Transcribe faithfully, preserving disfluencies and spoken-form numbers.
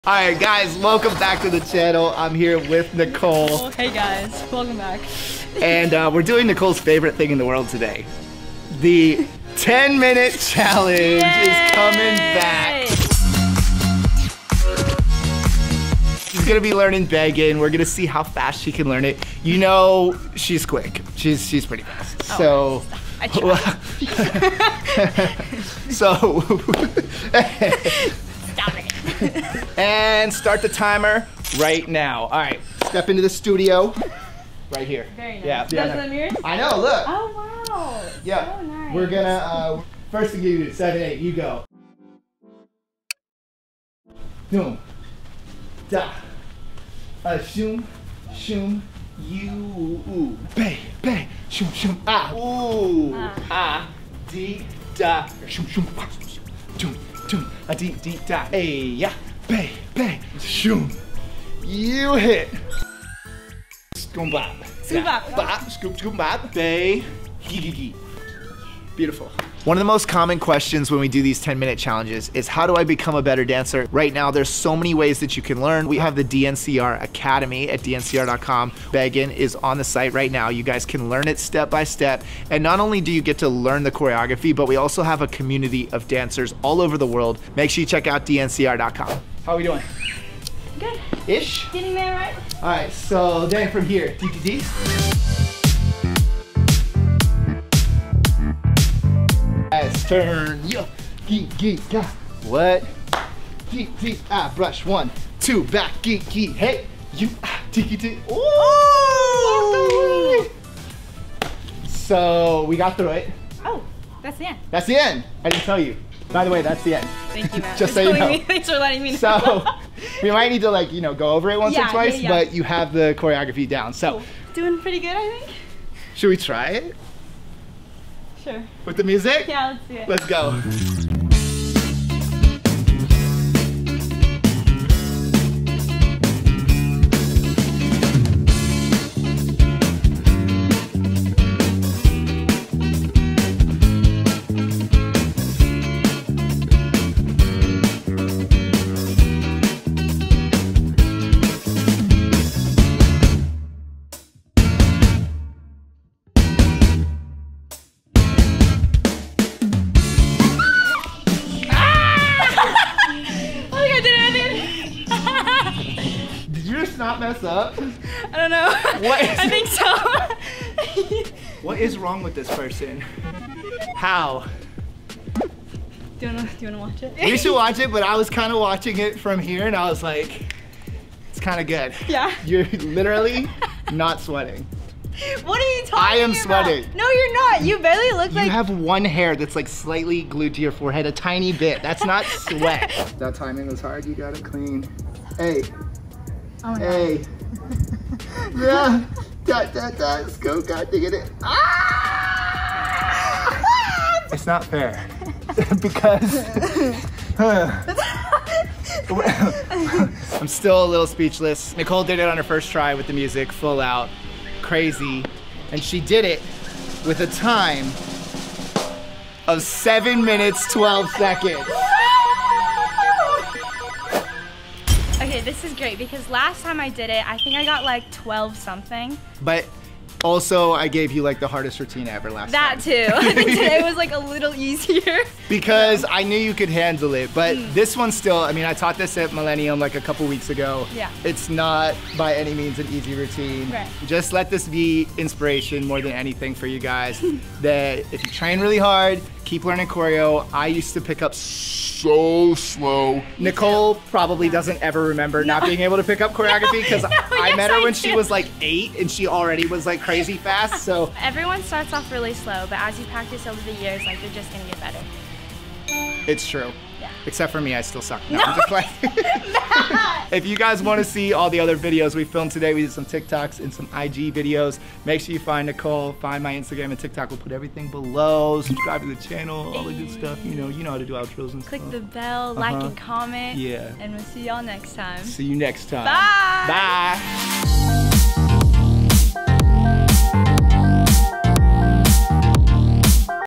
All right, guys, welcome back to the channel. I'm here with Nicole. Oh, hey guys, welcome back. And uh, we're doing Nicole's favorite thing in the world today. The ten minute challenge Yay! Is coming back. She's gonna be learning begging. We're gonna see how fast she can learn it. You know, she's quick. She's she's pretty fast. Oh, so. I try. so. Stop it. And start the timer right now. All right, step into the studio. Right here. Very nice. Yeah. Those yeah, are the mirrors? I know, look. Oh, wow. Yeah. So nice. We're gonna, uh, first thing you do, seven, eight, you go. Doom. Da. Uh, shoom, shoom, you, ooh. Bay, bay, shoom, shoom, ah, ooh. Ah. Ah, dee, da, shoom, shoom, ah, doom, doom, a dee, dee, da, hey, yeah. Bay, bay, shoom. You hit. Scoom bop. Scoom bop. Bop, scoop, scoop bop. Bay, gee, gee, gee. Beautiful. One of the most common questions when we do these ten minute challenges is how do I become a better dancer? Right now, there's so many ways that you can learn. We have the D N C R Academy at D N C R dot com. Begging is on the site right now. You guys can learn it step by step. And not only do you get to learn the choreography, but we also have a community of dancers all over the world. Make sure you check out D N C R dot com. How are we doing? Good. Ish? Getting there, right? All right, so then from here, D D D. Let's turn, yo, geek, geek, ga. What? Geek, geek, ah, brush, one, two, back, geek, geek, hey, you, ah, tiki, tiki, ooh! So, we got through it. Oh, that's the end. That's the end. I didn't tell you. By the way, that's the end. Thank you, Matt. Just so you know. Me. Thanks for letting me know. So, we might need to like, you know, go over it once yeah, or twice, yeah, yeah. but you have the choreography down. So, cool. Doing pretty good, I think. Should we try it? Sure. With the music? Yeah, let's do it. Let's go. Not mess up? I don't know. What is I think so. What is wrong with this person? How? Do you wanna, do you wanna watch it? We should watch it, but I was kind of watching it from here and I was like, it's kind of good. Yeah. You're literally not sweating. What are you talking about? I am sweating. No, you're not. You barely look you like- You have one hair that's like slightly glued to your forehead, a tiny bit. That's not sweat. That timing was hard, you got it clean. Hey. Oh my hey. God. Yeah. Dot, dot, dot. Let's go. God dang it. Ah! It's not fair. Because I'm still a little speechless. Nicole did it on her first try with the music, full out, crazy. And she did it with a time of seven minutes, twelve seconds. Okay, this is great because last time I did it, I think I got like twelve something. But also, I gave you like the hardest routine ever last that time. That too. I think today was like a little easier. Because I knew you could handle it, but mm. this one still, I mean, I taught this at Millennium like a couple weeks ago. Yeah. It's not by any means an easy routine. Right. Just let this be inspiration more than anything for you guys. That if you train really hard, keep learning choreo. I used to pick up so slow. Nicole probably doesn't ever remember no. not being able to pick up choreography because no, I yes, met her I when do. she was like eight and she already was like crazy fast, so. Everyone starts off really slow, but as you practice over the years, like you're just gonna get better. It's true. Yeah. Except for me, I still suck. No, no. I'm just like. If you guys want to see all the other videos we filmed today, we did some TikToks and some I G videos. Make sure you find Nicole, find my Instagram and TikTok. We'll put everything below. Subscribe to the channel, all the good stuff. You know, you know how to do outros and Click stuff. the bell, like uh-huh. and comment. Yeah. And we'll see y'all next time. See you next time. Bye. Bye.